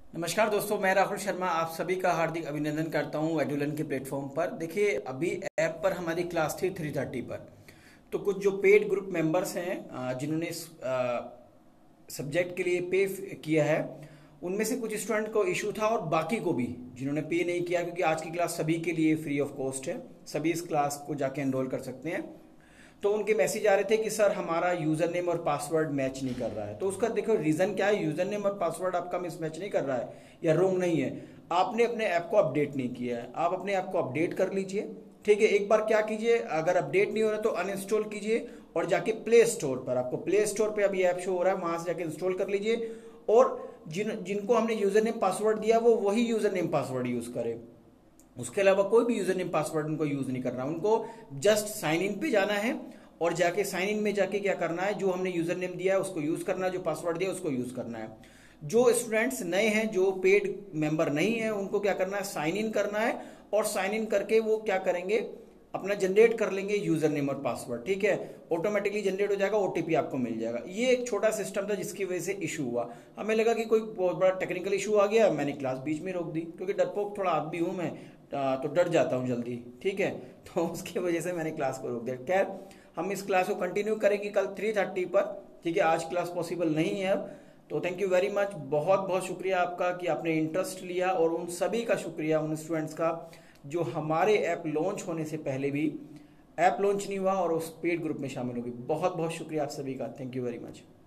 नमस्कार दोस्तों, मैं राहुल शर्मा आप सभी का हार्दिक अभिनंदन करता हूं एडुलन के प्लेटफॉर्म पर। देखिए, अभी ऐप पर हमारी क्लास थी 3:30 पर। तो कुछ जो पेड ग्रुप मेंबर्स हैं जिन्होंने सब्जेक्ट के लिए पे किया है, उनमें से कुछ स्टूडेंट को इशू था और बाकी को भी जिन्होंने पे नहीं किया, क्योंकि आज की क्लास सभी के लिए फ्री ऑफ कॉस्ट है, सभी इस क्लास को जाके एनरोल कर सकते हैं। तो उनके मैसेज आ रहे थे कि सर हमारा यूजर नेम और पासवर्ड मैच नहीं कर रहा है। तो उसका देखो रीजन क्या है। यूजर नेम और पासवर्ड आपका मिसमैच नहीं कर रहा है या रोंग नहीं है, आपने अपने ऐप को अपडेट नहीं किया है। आप अपने ऐप को अपडेट कर लीजिए, ठीक है। एक बार क्या कीजिए, अगर अपडेट नहीं हो रहा तो अनइंस्टॉल कीजिए और जाके प्ले स्टोर पर, आपको प्ले स्टोर पर अभी ऐप शो हो रहा है, वहां से जाके इंस्टॉल कर लीजिए। और जिनको हमने यूजर नेम पासवर्ड दिया वो वही यूजर नेम पासवर्ड यूज करें। उसके अलावा कोई भी यूजर नेम पासवर्ड उनको यूज नहीं करना, उनको जस्ट साइन इन पे जाना है और जाके साइन इन में जाके क्या करना है, जो हमने यूजर नेम दिया है उसको यूज करना है, जो पासवर्ड दिया है उसको यूज करना है। जो स्टूडेंट्स नए हैं, जो पेड मेंबर नहीं है, उनको क्या करना है, साइन इन करना है। और साइन इन करके वो क्या करेंगे, अपना जनरेट कर लेंगे यूजर नेम और पासवर्ड, ठीक है। ऑटोमेटिकली जनरेट हो जाएगा, ओटीपी आपको मिल जाएगा। ये एक छोटा सिस्टम था जिसकी वजह से इशू हुआ। हमें लगा कि कोई बहुत बड़ा टेक्निकल इशू आ गया, मैंने क्लास बीच में रोक दी, क्योंकि डरपोक थोड़ा आदमी हूं मैं, तो डर जाता हूं जल्दी, ठीक है। तो उसकी वजह से मैंने क्लास को रोक दिया। खैर, हम इस क्लास को कंटिन्यू करेंगे कल 3:30 पर, ठीक है। आज क्लास पॉसिबल नहीं है अब। तो थैंक यू वेरी मच, बहुत बहुत शुक्रिया आपका कि आपने इंटरेस्ट लिया, और उन सभी का शुक्रिया उन स्टूडेंट्स का जो हमारे ऐप लॉन्च होने से पहले भी ऐप लॉन्च नहीं हुआ और उस पेड ग्रुप में शामिल होगी। बहुत बहुत शुक्रिया आप सभी का, थैंक यू वेरी मच।